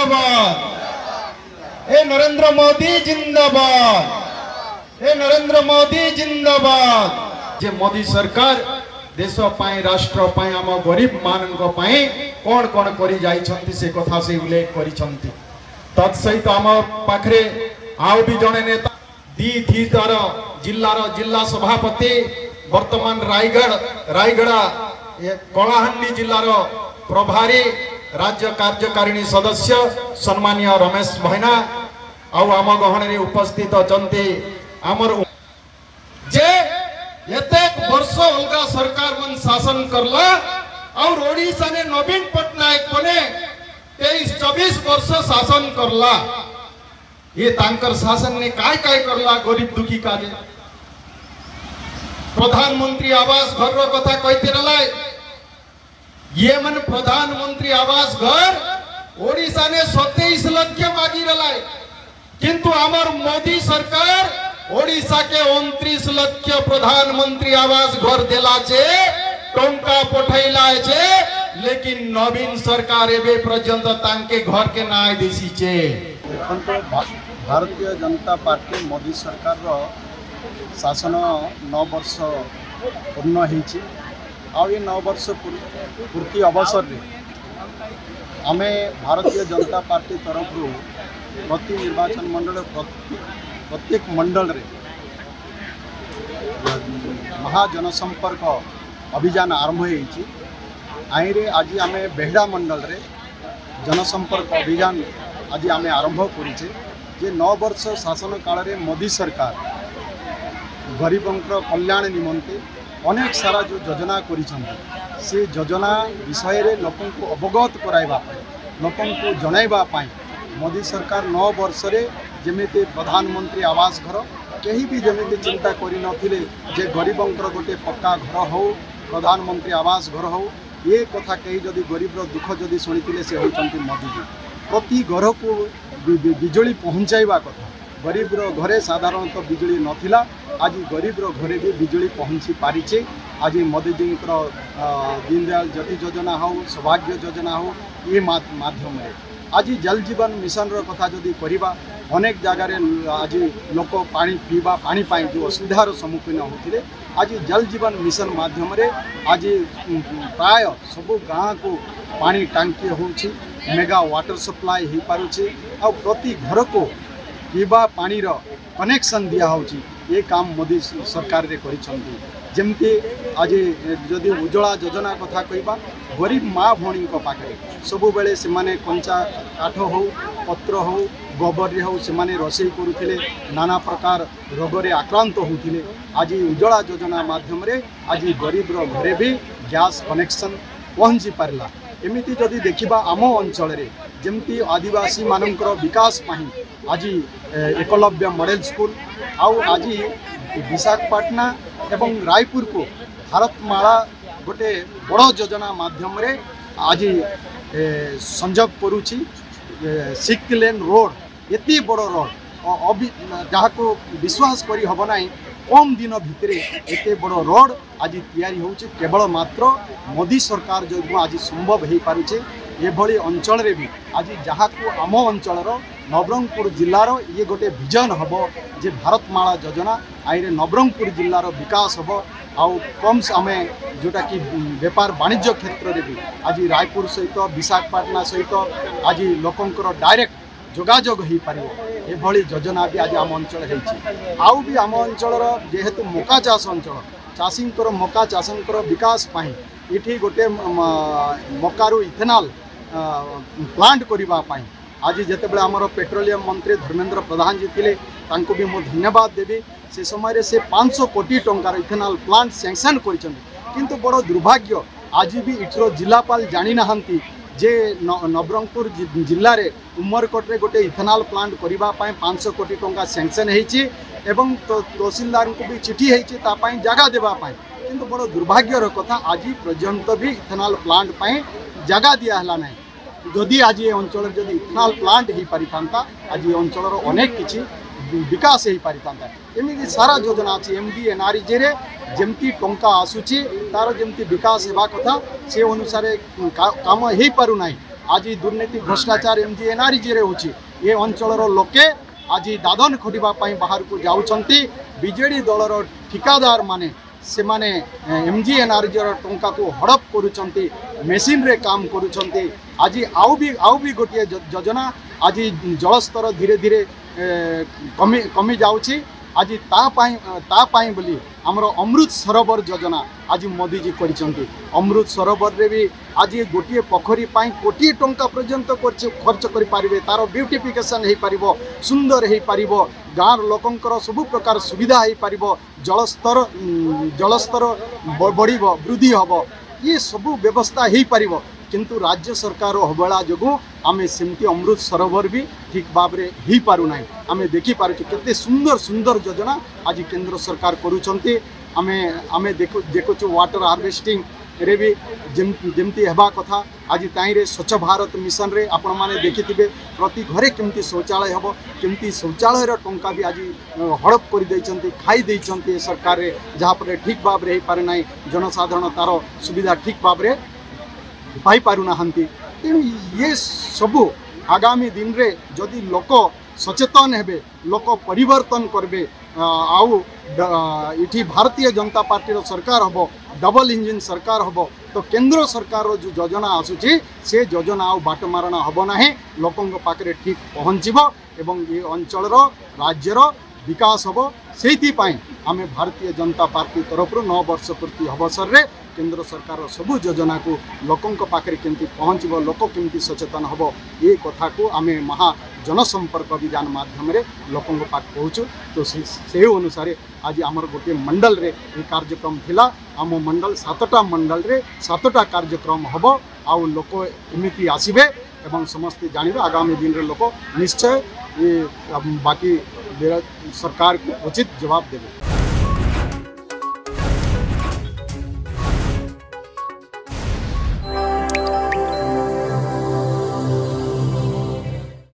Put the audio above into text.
जिंदाबाद, ए नरेंद्र मोदी जिंदाबाद, ए नरेंद्र मोदी जिंदाबाद। जे मोदी सरकार देश पाई राष्ट्र पाई आम गरीब मानक पाई कौन कौन करी जाइछंती से कथा से उल्लेख करिछंती। तत्सहित आम पाखरे आउ भी जने नेता दी तार जिला सभापति वर्तमान रायगड़ा कलाहांडी जिलार प्रभारी राज्य कार्यकारिणी सदस्य सम्मानीय रमेश भैना आउ आम गहन उपस्थित अछंती। आमर जे एतेक वर्ष अलगा सरकार मन शासन करला और ओडिशा ने नवीन पटनायक बने 23-24 वर्ष शासन करला। ये तांकर शासन ने काय करला गरीब दुखी काजे। प्रधानमंत्री आवास घर रो कथा कहते रलाय। ये मन प्रधानमंत्री आवास घर ओडिशा ने 27 लाख मागी रलाय, किंतु आमर मोदी सरकार ओडिशा के 29 लाख प्रधानमंत्री आवास घर देला छे, टंका पठाइला छे, लेकिन नवीन सरकार एबे पर्यंत तांके घर के नाय देसी छे। भारतीय जनता पार्टी मोदी सरकार रो शासन 9 वर्ष पूर्ण होइछि। आ ये 9 वर्ष पूर्ति अवसर रे आमे भारतीय जनता पार्टी तरफ प्रति निर्वाचन मंडल प्रत्येक मंडल रे महाजनसंपर्क अभियान आरंभ होइछि। आईरे आज आमे बेहड़ा मंडल रे जनसंपर्क अभियान आज आमे आरंभ करिछे। जे 9 वर्ष शासन काल रे मोदी सरकार गरीबंकर कल्याण निमंते अनेक सारा जो योजना करिछन्ति से योजना विषय रे लोकन को अवगत कराइबा लोकन को जणाइबा पाई मोदी सरकार 9 वर्ष रे जेमिति प्रधानमंत्री आवास घर कहीं भी जमिति चिंता करि नथिले जे गरीबंकर गोटे पक्का घर हो प्रधानमंत्री आवास घर हो ये कथा कहीं जदि गरीब दुख जदि शुणी से होती मोदी जी प्रति घर को बिजुली पहुँचाइबा कथा। गरीब घरे साधारणतः बिजुली नथिला, आज गरीब घरे भी बिजुली पहुँची पारिछे। आज मोदी जी दीनदयाल ज्योति योजना हो सौभाग्य योजना हो ये माध्यम आज जल जीवन मिशन रो कथा जदि करिबा अनेक जगार आज लोक पानी पीवा पानी पाई जो असुविधार सम्मुखीन होते आज जल जीवन मिशन माध्यम रे आज प्राय सब गाँ को पानी टांकी होछि, मेगा वाटर सप्लाई हो पारुछि आ प्रति घर को पीवा पानी रो कनेक्शन दिया होछि। ये काम मोदी सरकार रे करिसंती। जमती आज जदि उज्ज्वला योजना कथा कहबा गरीब माँ भौणी पाखे सबु बेले से माने कंचा काठ हो पत्र हो गोबर हो से माने रोषेई करुथिले नाना प्रकार रोगरे आक्रांत होथिले। आज उज्ज्वला योजना माध्यम रे आज गरीब रो घरे भी गैस कनेक्शन पहुँची पारला। एमिति जदि देखिबा आम अंचल रे जमती आदिवासी मानकर विकास पाई आज एकलव्य मॉडल स्कूल आउ आज विशाखापट्टना एवं रायपुर को भारतमाला गोटे बड़ योजना माध्यम रे आज संजोग करुछि। 6 लेन रोड एति बड़ रोड जहाँ को विश्वास करी हब ना कम दिन भितर एते बड़ रोड आज तैयारी होछि केवल मात्र मोदी सरकार जो आज संभव हो पारुछे। ये भली अंचल रे भी आज जहाँ को आम अंचलर नवरंगपुर जिलार ये गोटे विजन हम जे भारतमाला योजना आईरे नवरंगपुर जिलार विकास हम आउ कम आम जोटा कि व्यापार वाणिज्य क्षेत्र में भी आज रायपुर सहित विशाखापट्टना सहित आज लोकंकर डायरेक्ट जोगाजोग हो पार ये योजना भी आज आम अंचल आउ भी आम अंचलर जेहेतु मका चाष अंचल चाषींकर मका चाषंकर विकास पाई इठी गोटे मकारु इथेनॉल प्लांट करिबा पाई आज जितेबाला आमर पेट्रोलियम मंत्री धर्मेंद्र प्रधान जी थिले तांको भी मो धन्यवाद देवी। से समय से 500 कोटी टंकार इथेनॉल प्लांट सैंक्शन करिसंती किंतु बड़ दुर्भाग्य आज भी इठर जिलापाल जानी नाहंती जे नवरंगपुर जिले में उमरकोट रे गोटे इथेनॉल प्लांट करिबा पाई 500 कोटी टंका सैंक्शन होइछि एवं तहसीलदार को भी चिठी होइछि ता पाई जगह देबा पाई किंतु बड़ दुर्भाग्यर कथा आज पर्यंत भी इथेनॉल प्लांट पाई जगह दिया हला नहीं। जदि आज ये अंचल जदि इथेनॉल प्लांट हो पारि थांता आज ये अंचल अनेक किछि विकास हो पारि थांता। एमती सारा योजना अच्छी MDNREG रे जमती टंका आसुची तार जमती विकास हेबा कथा से अनुसार काम हो पारु नाही। आज दुर्नीति भ्रष्टाचार एमजीएनआरजी रे होची ये अंचलर लोके आज दादन खटिबा पई बाहर को जाउछंती बीजेडी दलर ठिकादार माने से माने एमजीएनआरजी टंका को हड़प करुछंती मेसिन रे काम करुछंती आज आउ भी गोटे योजना आज जलस्तर धीरे धीरे कमी जाउछि आज तापाई बोली आमर अमृत सरोवर योजना आज मोदी जी करिसंती अमृत सरोवर रे भी आज गोटे पोखरी पाई कोटी टंका पर्यंत खर्च करि पारिबे तार ब्यूटिफिकेशन हे पारिबो सुंदर हे पारिबो गाँव लोकंकर सब प्रकार सुविधा हे पारिबो जलस्तर बढ़िबो वृद्धि हबो ये सब व्यवस्था हे पारिबो किंतु राज्य सरकार अवहेला जो आम सेमती अमृत सरोवर भी ठीक भाव में हो पारना आम देखिपार केते सुंदर सुंदर योजना आज केंद्र सरकार करुँच आम देखु वाटर हार्वेस्टिंग रे भी जमती हेबा कथा आज ताईरे स्वच्छ भारत मिशन रे आपण माने देखिथिबे प्रति घरे केमती शौचालय हबो केमती शौचालय रो टंका भी आज हड़प कर देइचंती खाई देइचंती सरकार रे जहाँ पर ठीक भाव में हो पारे ना जनसाधारण तार सुविधा ठीक भाव में पाई पारुना तेणु ये सबू आगामी दिन रे जदि लोक सचेतन हेबे लोक परिवर्तन करबे आउ इठी भारतीय जनता पार्टी रो सरकार हबो डबल इंजिन सरकार हबो तो केंद्र सरकार रो जो योजना आसुची से योजना आउ बाटमारणा हबो नाही लोकंक पाखरे ठीक पहुँचबो एवं ये अंचल रो राज्य रो विकास हबो सेति पाई आमे भारतीय जनता पार्टी तरफ 9 वर्ष पूर्ति अवसर रे केंद्र सरकार सबू योजना को लोकंक पाखरे केमती पहुँचबो लोक केमती सचेतन हबो ये कथा को आमे महा जनसंपर्क अभियान माध्यम रे लोकंक पाख पहुँचु तो से अनुसार आज आमर गोटे मंडल रे ये कार्यक्रम थिला आम मंडल 7टा मंडल रे 7टा कार्यक्रम हबो आउ लोक एमिति आसीबे एवं समस्ते जानिबे आगामी दिन रे लोक निश्चय ये बाकी सरकार को उचित जवाब देबे।